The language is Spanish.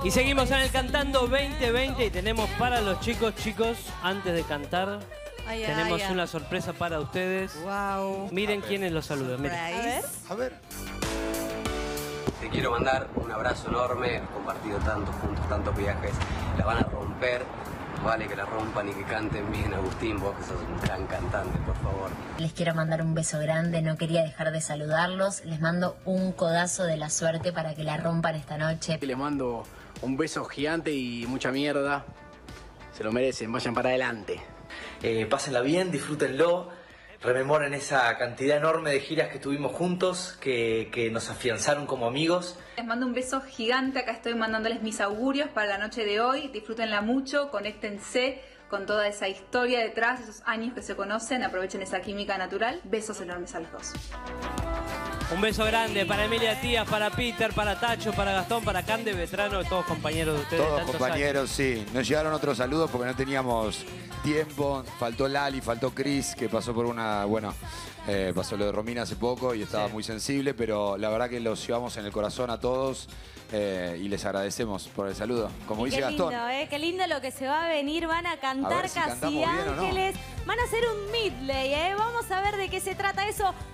Y seguimos en el Cantando 2020 y tenemos para los chicos, antes de cantar, tenemos una sorpresa para ustedes. Wow. Miren quiénes los saludan. Miren. A ver. Te quiero mandar un abrazo enorme, hemos compartido tantos juntos, tantos viajes, la van a romper, vale que la rompan y que canten bien. Agustín, vos que sos un gran cantante, por favor. Les quiero mandar un beso grande, no quería dejar de saludarlos, les mando un codazo de la suerte para que la rompan esta noche. Les mando un beso gigante y mucha mierda, se lo merecen, vayan para adelante. Pásenla bien, disfrútenlo, rememoren esa cantidad enorme de giras que tuvimos juntos, que nos afianzaron como amigos. Les mando un beso gigante, acá estoy mandándoles mis augurios para la noche de hoy, disfrútenla mucho, conéctense con toda esa historia detrás, esos años que se conocen, aprovechen esa química natural. Besos enormes a los dos. Un beso grande para Emilia Tías, para Peter, para Tacho, para Gastón, para Cande Vetrano, todos compañeros de ustedes. Todos tantos compañeros, años. sí. Nos llegaron otros saludos porque no teníamos tiempo. Faltó Lali, faltó Cris, que pasó por una, pasó lo de Romina hace poco y estaba muy sensible, pero la verdad que los llevamos en el corazón a todos y les agradecemos por el saludo. Como dice Gastón. Qué lindo, qué lindo lo que se va a venir. Van a cantar ver si Casi cantamos bien o no. Ángeles. Van a hacer un medley, Vamos a ver de qué se trata eso.